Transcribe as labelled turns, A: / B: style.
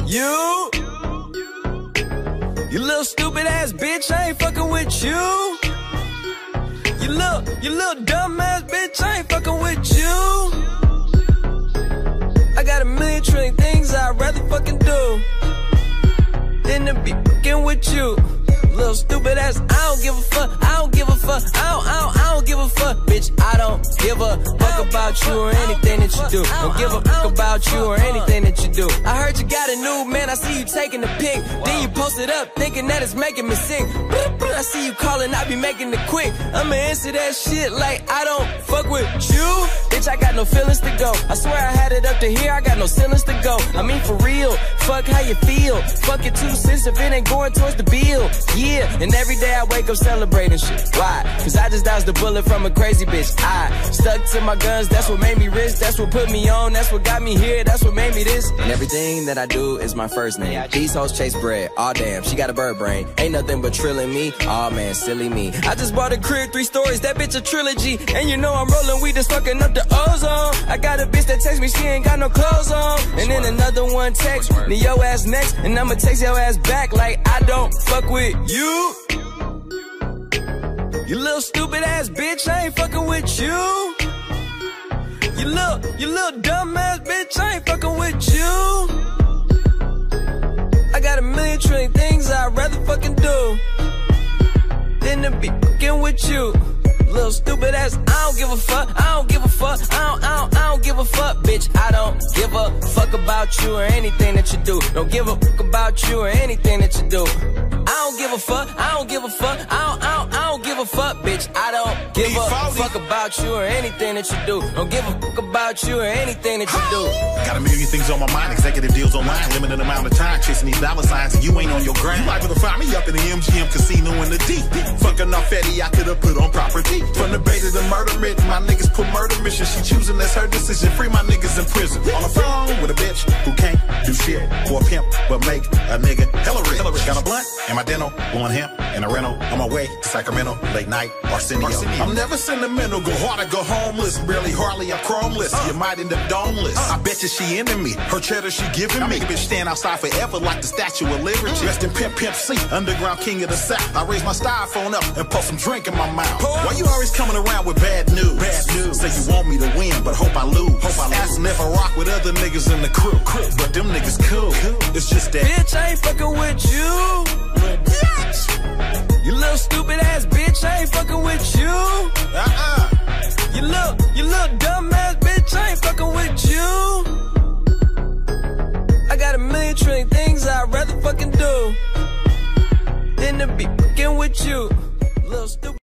A: You little stupid ass bitch, I ain't fucking with you. You little dumb ass bitch, I ain't fucking with you. I got a million trillion things I'd rather fucking do than to be fucking with you. Little stupid ass, I don't give a fuck, I don't give a fuck, I don't give a fuck, bitch. I don't give a fuck about you or anything that you do. Don't give a fuck about you or anything that you do. I heard you got a new man, I see you taking the pic. Then you post it up, thinking that it's making me sick. I see you calling, I be making it quick. I'ma answer that shit like I don't fuck with you. Bitch, I got no feelings to go. I swear I had it up to here, I got no ceilings to go. I mean for real, fuck how you feel. Fuck it 2 cents if it ain't going towards the bill. Yeah, and every day I wake up celebrating shit. Why? Cause I just dodged a bullet from a crazy bitch. I stuck to my guns, that's what made me rich. That's what put me on, that's what got me here. That's what made me this. And everything that I do is my first name. These hoes chase bread, aw damn, she got a bird brain. Ain't nothing but trilling me, aw man, silly me. I just bought a crib, 3 stories, that bitch a trilogy. And you know I'm rolling weed, just fucking up the ozone. I got a bitch that text me, she ain't got no clothes on. And then another one text me, your ass next. And I'ma text your ass back like I don't fuck with you. You little stupid ass bitch, I ain't fucking with you. You little dumb ass bitch, I ain't fucking with you. I got a million trillion things I'd rather fucking do than to be fucking with you. Little stupid ass, I don't give a fuck, I don't give a fuck, I don't give a fuck, bitch. I don't give a fuck about you or anything that you do. Don't give a fuck about you or anything that you do. I don't give a fuck, I don't give a fuck, I don't give a fuck, bitch. I don't give a fuck about you or anything that you do. Don't give a fuck about you or anything that you do.
B: Got a million things on my mind, executive deals online, limited amount of time, chasing these dollar signs, and you ain't on your grind. You liable to find me up in the MGM casino in the deep. Fucking off Eddie, I could've put on property. From the bay to the murder written, my niggas put murder mission. She choosing, that's her decision. Free my niggas in prison. On the phone with a bitch who can't do shit for a pimp, but make a nigga hella rich. Got a blunt in my dental, blowing hemp in a rental. On my way to Sacramento, late night, Arsenio. I'm never sentimental, go hard or go homeless. Barely, hardly, I'm chromeless. You might end up domeless. I bet you she into me. Her cheddar she giving me. Bitch stand outside forever like the Statue of Liberty. Rest in Pimp C, underground king of the South. I raise my styrofoam up and pour some drink in my mouth. Why you always coming around with bad news? Say you want me to win, but hope I lose. Asking if I rock with other niggas in the crew. But them niggas cool. It's just that
A: bitch, I ain't fucking with you. You little stupid ass bitch, I ain't fucking with you. You little dumb ass bitch, I ain't fucking with you. I got a million trillion things I'd rather fucking do than to be fucking with you. Little stupid